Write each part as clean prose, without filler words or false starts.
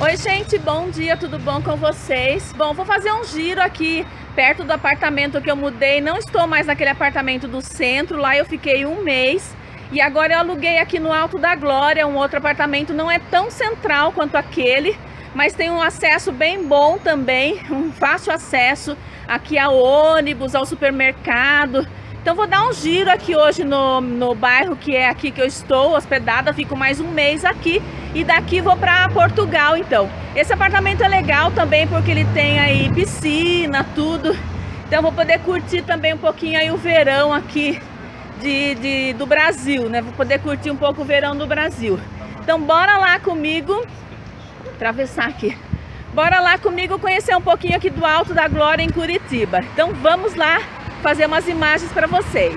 Oi gente, bom dia, tudo bom com vocês? Bom, vou fazer um giro aqui perto do apartamento que eu mudei. Não estou mais naquele apartamento do centro, lá eu fiquei um mês. E agora eu aluguei aqui no Alto da Glória, um outro apartamento. Não é tão central quanto aquele, mas tem um acesso bem bom também, um fácil acesso aqui ao ônibus, ao supermercado. Então vou dar um giro aqui hoje no bairro que é aqui que eu estou hospedada. Fico mais um mês aqui e daqui vou para Portugal. Então esse apartamento é legal também porque ele tem aí piscina, tudo. Então vou poder curtir também um pouquinho aí o verão aqui do Brasil, né? Vou poder curtir um pouco o verão do Brasil. Então bora lá comigo, atravessar aqui. Bora lá comigo conhecer um pouquinho aqui do Alto da Glória em Curitiba. Então vamos lá fazer umas imagens para vocês.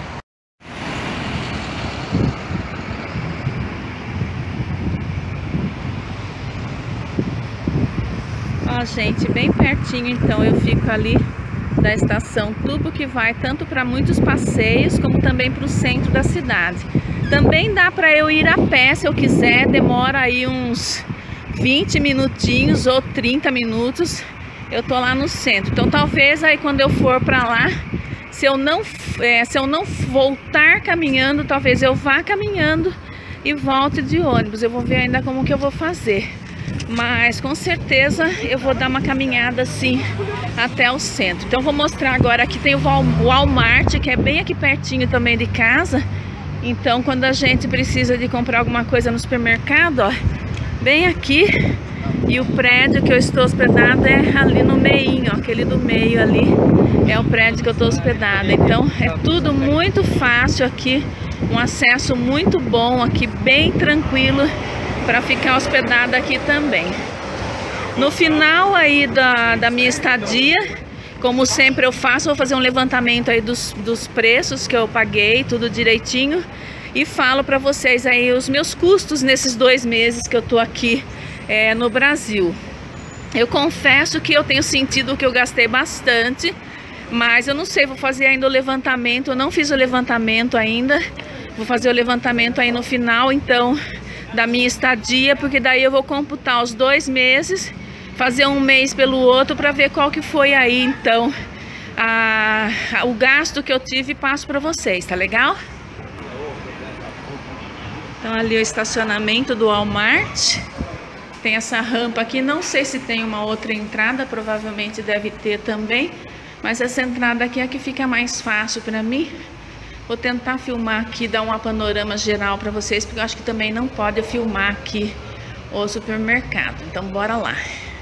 Ó, gente, bem pertinho então eu fico ali da estação Tubo, que vai tanto para muitos passeios como também para o centro da cidade. Também dá para eu ir a pé se eu quiser, demora aí uns 20 minutinhos ou 30 minutos. Eu tô lá no centro, então talvez aí quando eu for para lá, se eu não voltar caminhando, talvez eu vá caminhando e volte de ônibus. Eu vou ver ainda como que eu vou fazer, mas com certeza eu vou dar uma caminhada assim até o centro. Então vou mostrar agora, aqui tem o Walmart, que é bem aqui pertinho também de casa. Então quando a gente precisa de comprar alguma coisa no supermercado, ó, bem aqui. E o prédio que eu estou hospedada é ali no meinho, ó, aquele do meio ali é o prédio que eu estou hospedada. Então é tudo muito fácil aqui, um acesso muito bom aqui, bem tranquilo para ficar hospedada aqui também. No final aí da minha estadia, como sempre eu faço, vou fazer um levantamento aí dos preços que eu paguei, tudo direitinho, e falo para vocês aí os meus custos nesses 2 meses que eu tô aqui no Brasil. Eu confesso que eu tenho sentido que eu gastei bastante, mas eu não sei, vou fazer ainda o levantamento. Eu não fiz o levantamento ainda, vou fazer o levantamento aí no final então da minha estadia, porque daí eu vou computar os 2 meses, fazer um mês pelo outro para ver qual que foi aí então o gasto que eu tive e passo para vocês, tá legal? Então ali o estacionamento do Walmart. Tem essa rampa aqui, não sei se tem uma outra entrada, provavelmente deve ter também, mas essa entrada aqui é a que fica mais fácil para mim. Vou tentar filmar aqui, dar um panorama geral para vocês, porque eu acho que também não pode eu filmar aqui o supermercado. Então bora lá.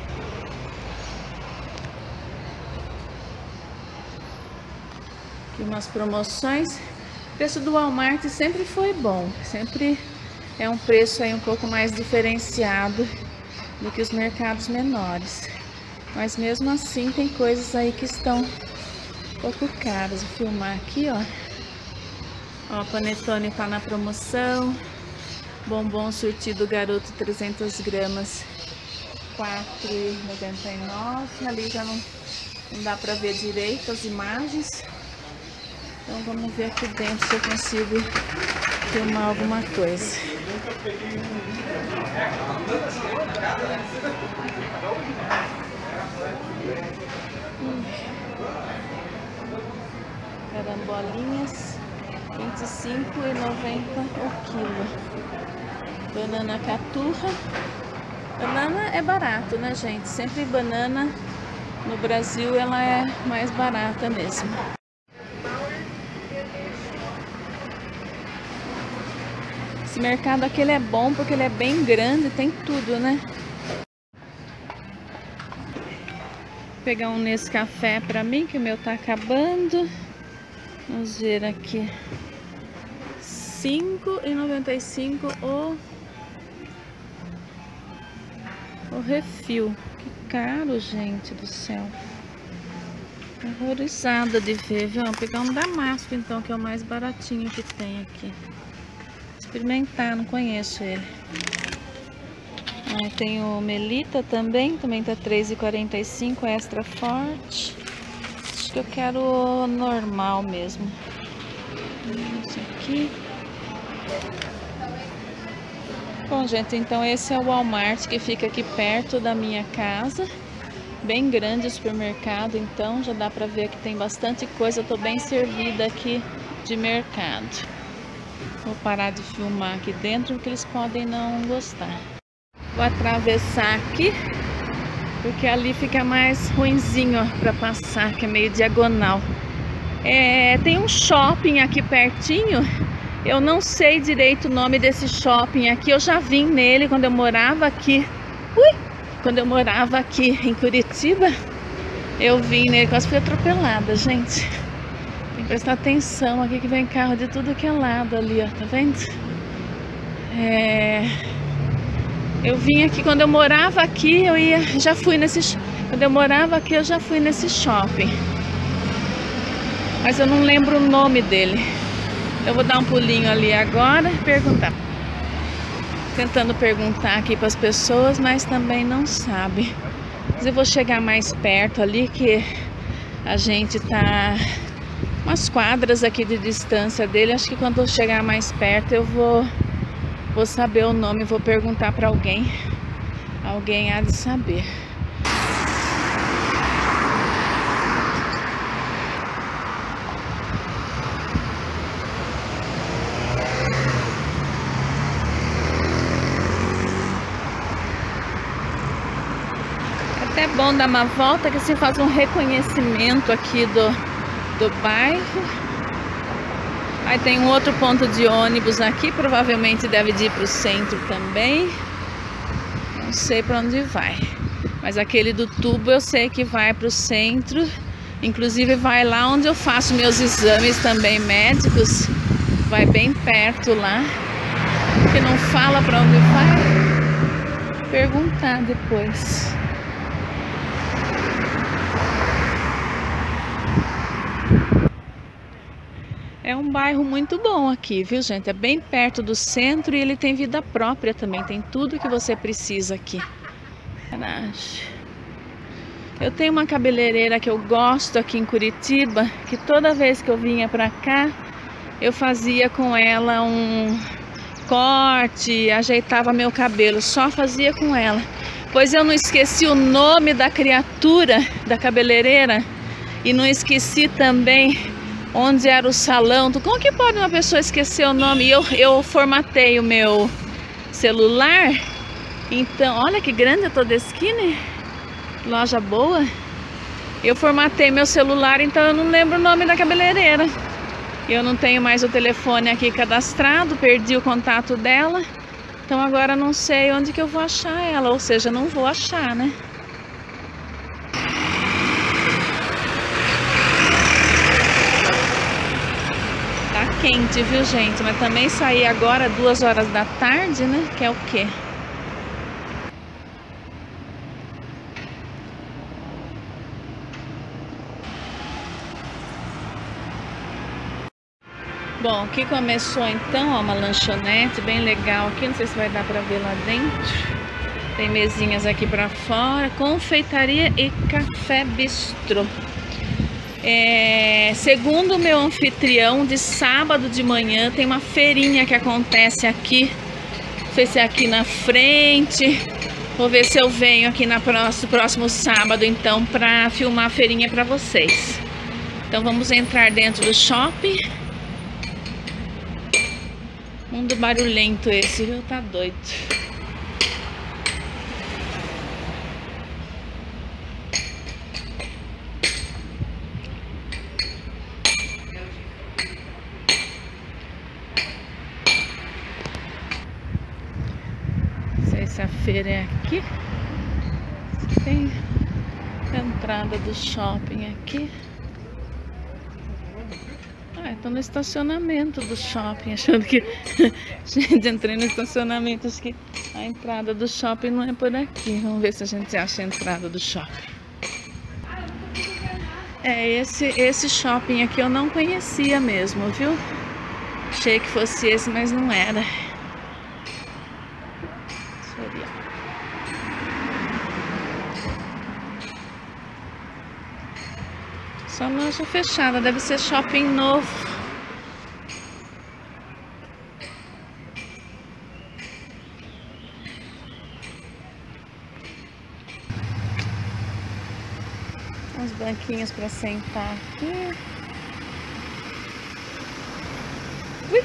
Aqui umas promoções. O preço do Walmart sempre foi bom, sempre é um preço aí um pouco mais diferenciado do que os mercados menores, mas mesmo assim tem coisas aí que estão um pouco caras. Vou filmar aqui, ó, Panetone tá na promoção, bombom surtido Garoto 300 gramas, R$ 4,99. Ali já não dá para ver direito as imagens, então vamos ver aqui dentro se eu consigo filmar alguma coisa. Carambolinhas, R$ 25,90 o quilo. Banana caturra. Banana é barato, né, gente? Sempre banana no Brasil ela é mais barata mesmo. Esse mercado aqui ele é bom porque ele é bem grande, tem tudo, né? Vou pegar um Nescafé pra mim, que o meu tá acabando. Vamos ver aqui. R$ 5,95 o refil. Que caro, gente do céu. Horrorizada de ver, viu? Vou pegar um Damasco então, que é o mais baratinho que tem aqui. Experimentar, não conheço ele. Tem o Melita também tá R$ 3,45, extra forte. Acho que eu quero o normal mesmo. Esse aqui. Bom, gente, então esse é o Walmart que fica aqui perto da minha casa. Bem grande o supermercado, então já dá pra ver que tem bastante coisa. Eu tô bem servida aqui de mercado. Vou parar de filmar aqui dentro porque eles podem não gostar. Vou atravessar aqui porque ali fica mais ruinzinho, ó, pra passar, que é meio diagonal. Tem um shopping aqui pertinho. Eu não sei direito o nome desse shopping aqui. Eu já vim nele quando eu morava aqui. Quando eu morava aqui em Curitiba, eu vim nele, quase fui atropelada, gente. Tem que prestar atenção aqui que vem carro de tudo que é lado ali, ó, tá vendo? Eu vim aqui quando eu morava aqui, quando eu morava aqui eu já fui nesse shopping. Mas eu não lembro o nome dele. Eu vou dar um pulinho ali agora e perguntar. Tentando perguntar aqui para as pessoas, mas também não sabe. Mas eu vou chegar mais perto ali, que a gente tá umas quadras aqui de distância dele. Acho que quando eu chegar mais perto eu vou saber o nome, vou perguntar para alguém. Alguém há de saber. É bom dar uma volta, que assim faz um reconhecimento aqui do bairro. Aí tem um outro ponto de ônibus aqui, provavelmente deve ir para o centro também. Não sei para onde vai, mas aquele do tubo eu sei que vai para o centro. Inclusive vai lá onde eu faço meus exames também médicos. Vai bem perto lá. Que não fala para onde vai. Perguntar depois. É um bairro muito bom aqui, viu, gente? É bem perto do centro e ele tem vida própria também. Tem tudo que você precisa aqui. Eu tenho uma cabeleireira que eu gosto aqui em Curitiba, que toda vez que eu vinha pra cá, eu fazia com ela um corte, ajeitava meu cabelo, só fazia com ela. Pois eu não esqueci o nome da criatura da cabeleireira e não esqueci também onde era o salão. Como que pode uma pessoa esquecer o nome? Eu formatei o meu celular. Então, olha que grande é toda a esquina. Loja boa. Eu formatei meu celular, então eu não lembro o nome da cabeleireira. Eu não tenho mais o telefone aqui cadastrado, perdi o contato dela. Então agora não sei onde que eu vou achar ela, ou seja, não vou achar, né? Quente, viu, gente? Mas também saí agora 2 horas da tarde, né? Que é o quê? Bom, aqui começou então, ó, uma lanchonete bem legal aqui. Não sei se vai dar pra ver lá dentro. Tem mesinhas aqui pra fora. Confeitaria e café bistrô. Segundo o meu anfitrião, de sábado de manhã tem uma feirinha que acontece aqui. Não sei se é aqui na frente. Vou ver se eu venho aqui no próximo sábado então para filmar a feirinha para vocês. Então vamos entrar dentro do shopping. Mundo barulhento esse, viu? Tá doido. A feira é aqui. Tem a entrada do shopping aqui. Tô no estacionamento do shopping, achando que gente, entrei no estacionamento, acho que a entrada do shopping não é por aqui. Vamos ver se a gente acha a entrada do shopping. Esse shopping aqui eu não conhecia mesmo, viu? Achei que fosse esse, mas não era. Só loja fechada, deve ser shopping novo. Uns banquinhos para sentar aqui. Ui!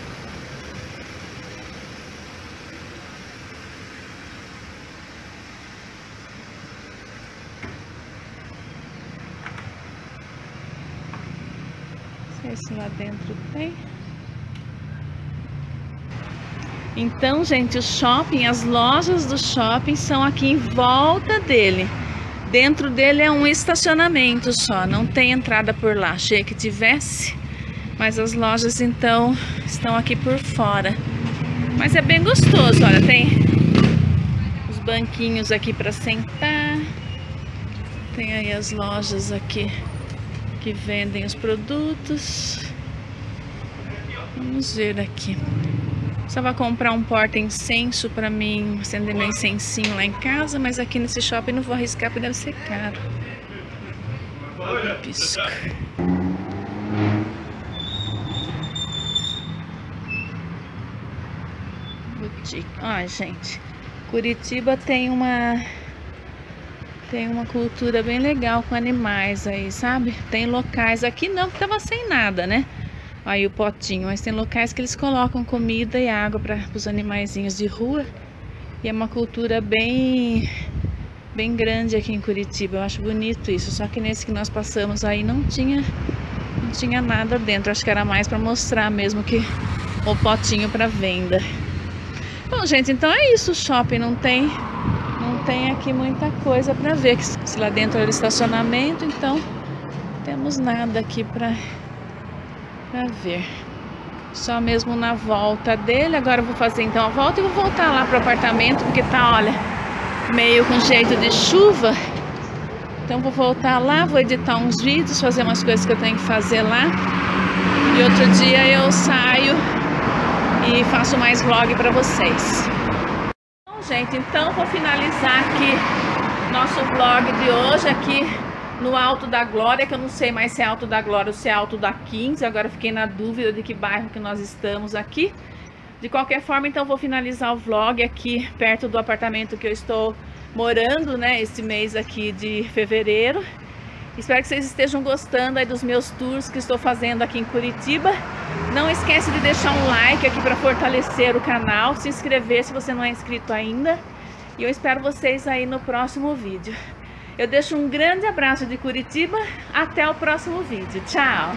Não sei se lá dentro tem. Então, gente, o shopping, as lojas do shopping são aqui em volta dele. Dentro dele é um estacionamento só, não tem entrada por lá. Achei que tivesse, mas as lojas então estão aqui por fora. Mas é bem gostoso, olha, tem os banquinhos aqui para sentar. Tem aí as lojas aqui que vendem os produtos. Vamos ver aqui. Precisava comprar um porta-incenso para mim acender meu incensinho lá em casa, mas aqui nesse shopping não vou arriscar porque deve ser caro. Pisco. Boutique. Ai, gente, Curitiba tem uma cultura bem legal com animais aí, sabe? Tem locais aqui não, que tava sem nada, né? Aí o potinho, mas tem locais que eles colocam comida e água para os animaizinhos de rua. E é uma cultura bem grande aqui em Curitiba. Eu acho bonito isso. Só que nesse que nós passamos aí não tinha nada dentro. Acho que era mais para mostrar mesmo que o potinho para venda. Bom, gente, então é isso. O shopping não tem aqui muita coisa para ver. Se lá dentro era estacionamento, então não temos nada aqui para ver. Só mesmo na volta dele. Agora eu vou fazer então a volta e vou voltar lá pro apartamento, porque tá, olha, meio com jeito de chuva. Então vou voltar lá, vou editar uns vídeos, fazer umas coisas que eu tenho que fazer lá. E outro dia eu saio e faço mais vlog para vocês. Bom, gente, então vou finalizar aqui nosso vlog de hoje aqui no Alto da Glória, que eu não sei mais se é Alto da Glória ou se é Alto da 15, agora fiquei na dúvida de que bairro que nós estamos aqui. De qualquer forma, então vou finalizar o vlog aqui perto do apartamento que eu estou morando, né, esse mês aqui de fevereiro. Espero que vocês estejam gostando aí dos meus tours que estou fazendo aqui em Curitiba. Não esquece de deixar um like aqui para fortalecer o canal, se inscrever se você não é inscrito ainda. E eu espero vocês aí no próximo vídeo. Eu deixo um grande abraço de Curitiba, até o próximo vídeo. Tchau!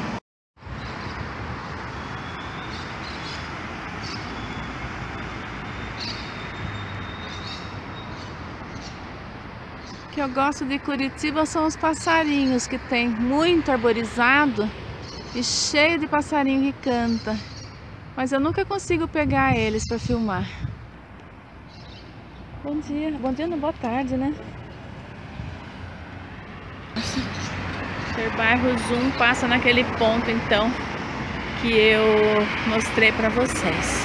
O que eu gosto de Curitiba são os passarinhos, que tem muito arborizado e cheio de passarinho que canta. Mas eu nunca consigo pegar eles para filmar. Bom dia. Bom dia, não, boa tarde, né? Bairro Zoom passa naquele ponto então que eu mostrei para vocês.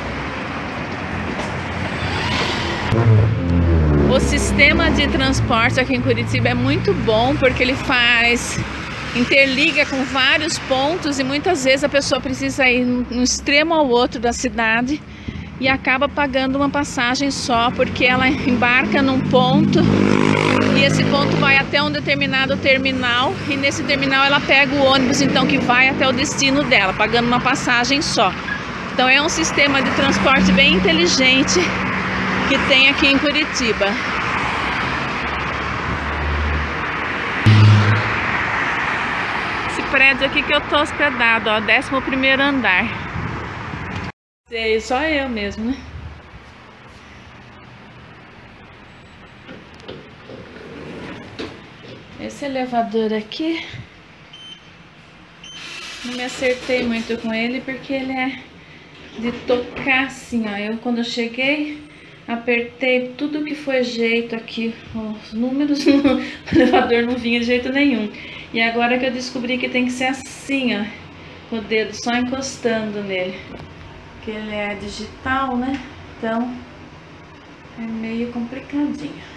O sistema de transporte aqui em Curitiba é muito bom porque ele interliga com vários pontos e muitas vezes a pessoa precisa ir no extremo ao outro da cidade e acaba pagando uma passagem só porque ela embarca num ponto e esse ponto vai até um determinado terminal e nesse terminal ela pega o ônibus então que vai até o destino dela, pagando uma passagem só. Então é um sistema de transporte bem inteligente que tem aqui em Curitiba. Esse prédio aqui que eu tô hospedado, ó, 11º andar. Sei, só eu mesmo, né? Esse elevador aqui, não me acertei muito com ele porque ele é de tocar assim, ó. Eu quando eu cheguei, apertei tudo que foi jeito aqui, os números, o elevador não vinha de jeito nenhum. E agora que eu descobri que tem que ser assim, ó, com o dedo só encostando nele. Porque ele é digital, né? Então é meio complicadinho.